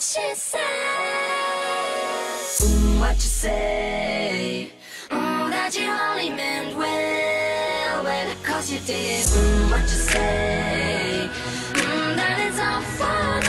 she said. What you say? That you only meant well, 'cause you did. What you say? That it's all for